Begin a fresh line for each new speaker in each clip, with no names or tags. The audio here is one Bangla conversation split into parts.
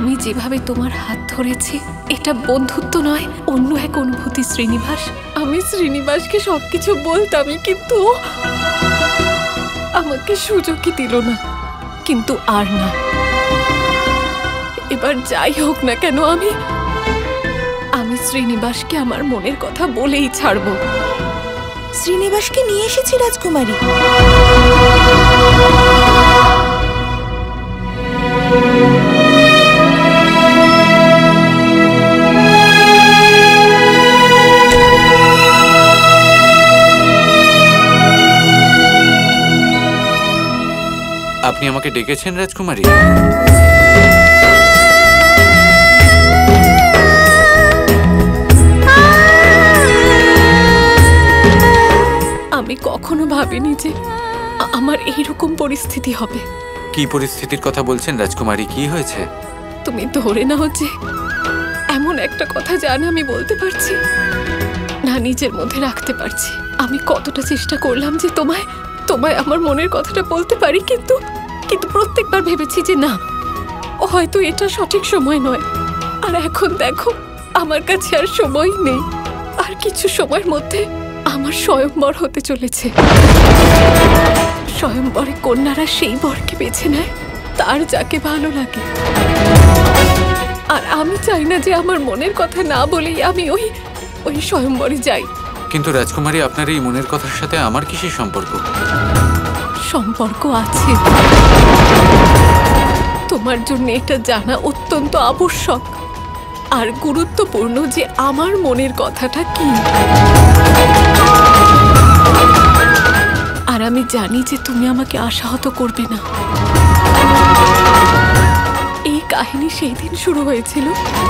আমি যেভাবে তোমার হাত ধরেছি এটা বন্ধুত্ব নয়, অন্য এক অনুভূতি শ্রীনিবাস। আমি শ্রীনিবাসকে সবকিছু বলতামই, কিন্তু আমাকে সুযোগই দিল না। কিন্তু আর না, এবার যাই হোক না কেন আমি শ্রীনিবাসকে আমার মনের কথা বলেই ছাড়ব।
শ্রীনিবাসকে নিয়ে এসেছি রাজকুমারী।
আপনি আমাকে ডেকেছেন রাজকুমারী?
আমি কখনো ভাবিনি যে আমার এইরকম পরিস্থিতি হবে।
কি পরিস্থিতির কথা বলছেন রাজকুমারী? কি হয়েছে?
তুমি ধরে নাও যে এমন একটা কথা জানা আমি বলতে পারছি না, নিজের মধ্যে রাখতে পারছি। আমি কতটা চেষ্টা করলাম যে তোমায় আমার মনের কথাটা বলতে পারি, কিন্তু প্রত্যেকবার ভেবেছি যে না, হয়তো এটা সঠিক সময় নয়। আর এখন দেখো, আমার কাছে আর সময় নেই। আর কিছু সময়ের মধ্যে আমার স্বয়ংবর হতে চলেছে। স্বয়ংবরে কন্যারা সেই বরকে বেছে নেয় তার যাকে ভালো লাগে। আর আমি চাই না যে আমার মনের কথা না বলেই আমি ওই স্বয়ংবরে যাই।
কিন্তু রাজকুমারী, আপনার এই মনের কথার সাথে আমার কিসের সম্পর্ক?
সম্পর্ক আছে। তোমার জন্য এটা জানা অত্যন্ত আবশ্যক আর গুরুত্বপূর্ণ যে আমার মনের কথাটা কি। আর আমি জানি যে তুমি আমাকে আশাহত করবে না। এই কাহিনী সেই দিন শুরু হয়েছিল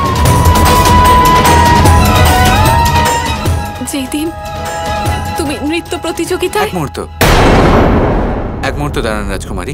যেই দিন তুমি নৃত্য প্রতিযোগিতায়।
এক মুহূর্ত দাঁড়ান রাজকুমারী।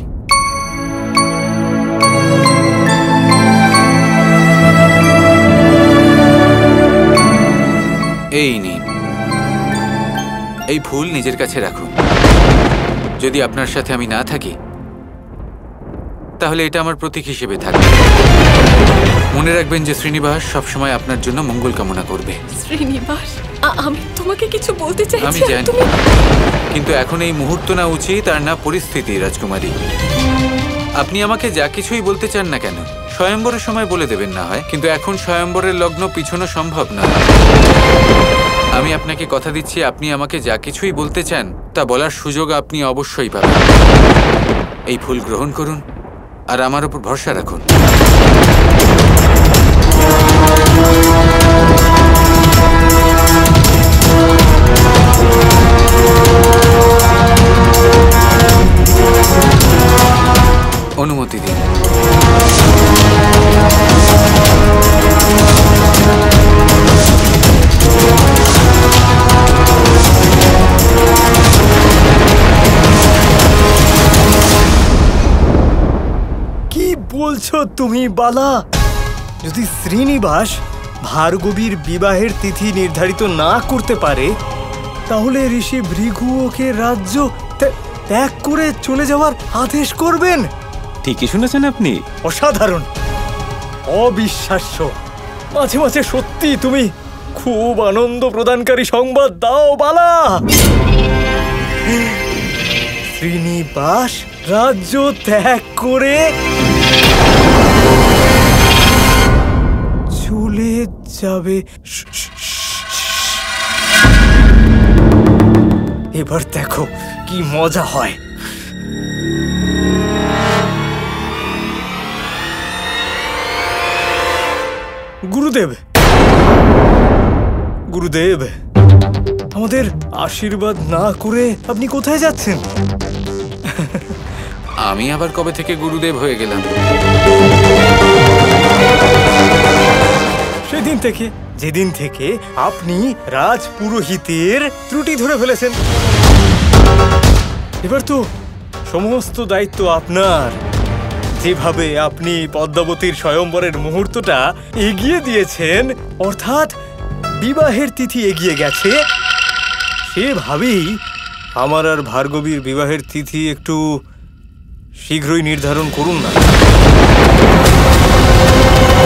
এই নিন, এই ফুল নিজের কাছে রাখুন। যদি আপনার সাথে আমি না থাকি তাহলে এটা আমার প্রতীক হিসেবে থাকবে। মনে রাখবেন যে শ্রীনিবাস সবসময় আপনার জন্য মঙ্গল কামনা করবে।
শ্রীনিবাস, আমি তোমাকে কিছু বলতে চাইছি।
আমি জানি, কিন্তু এখন এই মুহূর্ত না উচিত আর না পরিস্থিতি রাজকুমারী। আপনি আমাকে যা কিছুই বলতে চান না কেন স্বয়ম্বরের সময় বলে দেবেন না হয়, কিন্তু এখন স্বয়ম্বরের লগ্ন পিছনো সম্ভব না। আমি আপনাকে কথা দিচ্ছি, আপনি আমাকে যা কিছুই বলতে চান তা বলার সুযোগ আপনি অবশ্যই পাবেন। এই ফুল গ্রহণ করুন আর আমার উপর ভরসা রাখুন। অনুমতি দিন।
কি বলছো তুমি বালা? যদি শ্রীনিবাস ভার্গবীর বিবাহের তিথি নির্ধারিত না করতে পারে তাহলে ঋষি ভৃগু ওকে রাজ্য ত্যাগ করে চলে যাওয়ার আদেশ করবেন।
ঠিকই শুনেছেন আপনি।
অসাধারণ, অবিশ্বাস্য। মাঝে মাঝে সত্যি তুমি খুব আনন্দ প্রদানকারী সংবাদ দাও বালা। শ্রীনিবাস রাজ্য ত্যাগ করে চলে যাবে। এবার দেখো কি মজা হয়। গুরুদেব, গুরুদেব, আমাদের আশীর্বাদ না করে আপনি কোথায় যাচ্ছেন?
আমি আবার কবে থেকে গুরুদেব হয়ে গেলাম?
সেদিন থেকে, যেদিন থেকে আপনি রাজ পুরোহিতের ত্রুটি ধরে ফেলেছেন। এবার তো সমস্ত দায়িত্ব আপনার। যেভাবে আপনি পদ্মাবতীর স্বয়ম্বরের মুহূর্তটা এগিয়ে দিয়েছেন, অর্থাৎ বিবাহের তিথি এগিয়ে গেছে, সেভাবেই আমার আর ভার্গবীর বিবাহের তিথি একটু শীঘ্রই নির্ধারণ করুন না।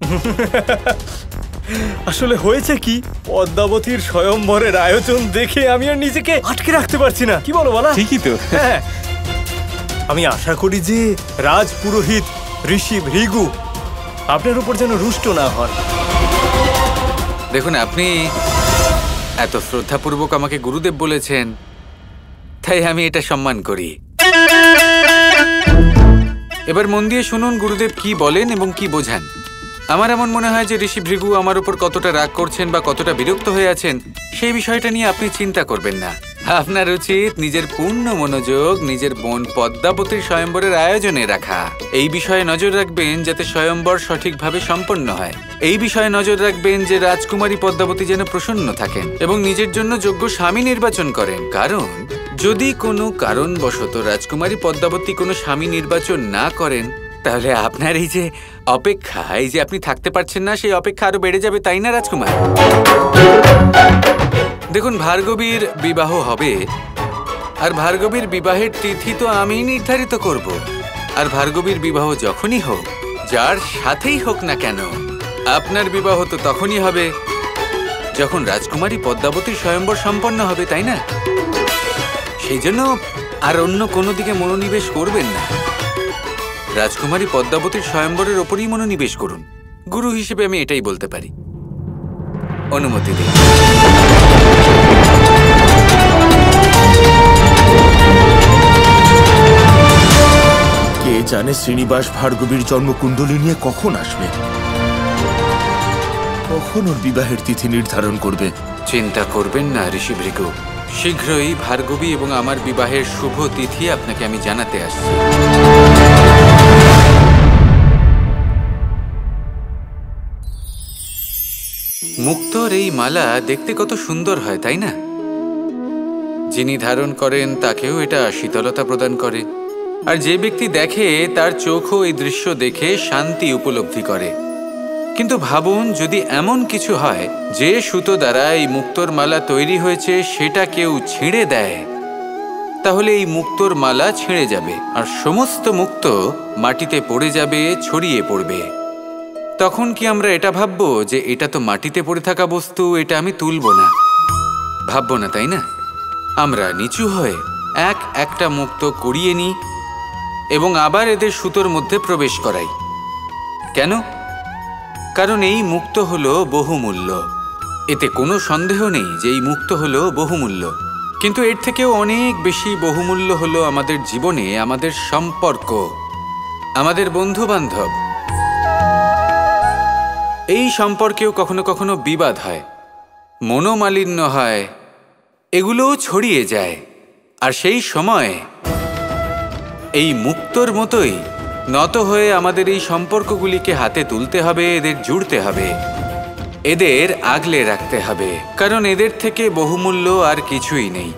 আসলে হয়েছে কি, পদ্মাবতীর স্বয়ম্বরের আয়োজন দেখে আমি আর নিজেকে আটকে রাখতে পারছি না। কি বলো বলা?
ঠিকই তো।
হ্যাঁ, আমি আশা করি যে রাজ পুরোহিত ঋষি ভৃগু আপনার উপর যেন রুষ্ট না হন।
দেখুন, আপনি এত শ্রদ্ধাপূর্বক আমাকে গুরুদেব বলেছেন, তাই আমি এটা সম্মান করি। এবার মন দিয়ে শুনুন গুরুদেব কি বলেন এবং কি বোঝান। আমার এমন মনে হয় যে ঋষি ভৃগু আমার উপর কতটা রাগ করছেন বা কতটা বিরক্ত হয়ে আছেন, সেই বিষয়টা নিয়ে আপনি চিন্তা করবেন না। আপনার উচিত নিজের পূর্ণ মনোযোগ নিজের বোন পদ্মাবতীর স্বয়ম্বরের আয়োজনে রাখা। এই বিষয়ে নজর রাখবেন যাতে স্বয়ম্বর সঠিকভাবে সম্পন্ন হয়। এই বিষয়ে নজর রাখবেন যে রাজকুমারী পদ্মাবতী যেন প্রসন্ন থাকেন এবং নিজের জন্য যোগ্য স্বামী নির্বাচন করেন। কারণ যদি কোনো কারণবশত রাজকুমারী পদ্মাবতী কোনো স্বামী নির্বাচন না করেন, তাহলে আপনার এই যে অপেক্ষা, এই যে আপনি থাকতে পারছেন না, সেই অপেক্ষা আরো বেড়ে যাবে, তাই না রাজকুমার? দেখুন, ভার্গবীর বিবাহ হবে, আর ভার্গবীর বিবাহের তিথি তো আমিই নির্ধারিত করব। আর ভার্গবীর বিবাহ যখনই হোক, যার সাথেই হোক না কেন, আপনার বিবাহ তো তখনই হবে যখন রাজকুমারী পদ্মাবতীর স্বয়ম্বর সম্পন্ন হবে, তাই না? সেই জন্য আর অন্য কোনো দিকে মনোনিবেশ করবেন না। রাজকুমারী পদ্মাবতীর স্বয়ম্বরের ওপরই মনোনিবেশ করুন। গুরু হিসেবে আমি এটাই বলতে পারি। অনুমতি দিন।
কে জানে শ্রীনিবাস ভার্গবীর জন্মকুণ্ডলী নিয়ে কখন আসবে, কখন ওর বিবাহের তিথি নির্ধারণ করবে।
চিন্তা করবেন না ঋষি ভৃগু, শীঘ্রই ভার্গবী এবং আমার বিবাহের শুভ তিথি আপনাকে আমি জানাতে আসছি। মুক্তোর এই মালা দেখতে কত সুন্দর হয়, তাই না? যিনি ধারণ করেন তাকেও এটা শীতলতা প্রদান করে, আর যে ব্যক্তি দেখে তার চোখও এই দৃশ্য দেখে শান্তি উপলব্ধি করে। কিন্তু ভাবুন, যদি এমন কিছু হয় যে সুতো দ্বারা এই মুক্তোর মালা তৈরি হয়েছে সেটা কেউ ছিঁড়ে দেয়, তাহলে এই মুক্তোর মালা ছিঁড়ে যাবে আর সমস্ত মুক্তো মাটিতে পড়ে যাবে, ছড়িয়ে পড়বে। তখন কি আমরা এটা ভাববো যে এটা তো মাটিতে পড়ে থাকা বস্তু, এটা আমি তুলবো না? ভাববো না, তাই না? আমরা নিচু হয়ে একটা মুক্তো কুড়িয়ে নিই এবং আবার এদের সুতোর মধ্যে প্রবেশ করাই। কেন? কারণ এই মুক্তো হলো বহুমূল্য। এতে কোনো সন্দেহ নেই যে এই মুক্তো হলো বহুমূল্য। কিন্তু এর থেকেও অনেক বেশি বহুমূল্য হলো আমাদের জীবনে আমাদের সম্পর্ক, আমাদের বন্ধু বান্ধব। এই সম্পর্কেও কখনো কখনো বিবাদ হয়, মনোমালিন্য হয়, এগুলোও ছড়িয়ে যায়। আর সেই সময় এই মুক্তোর মতোই নত হয়ে আমাদের এই সম্পর্কগুলিকে হাতে তুলতে হবে, এদের জুড়তে হবে, এদের আগলে রাখতে হবে, কারণ এদের থেকে বহুমূল্য আর কিছুই নেই।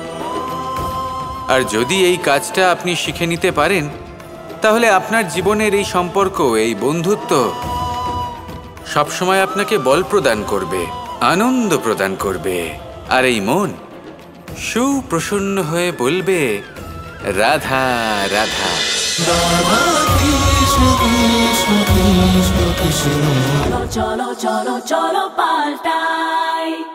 আর যদি এই কাজটা আপনি শিখে নিতে পারেন, তাহলে আপনার জীবনের এই সম্পর্ক, এই বন্ধুত্ব সবসময় আপনাকে বল প্রদান করবে, আনন্দ প্রদান করবে, আর এই মন সুপ্রসন্ন হয়ে বলবে রাধা রাধা।
চলো চলো চলো চলো পাল্টাই।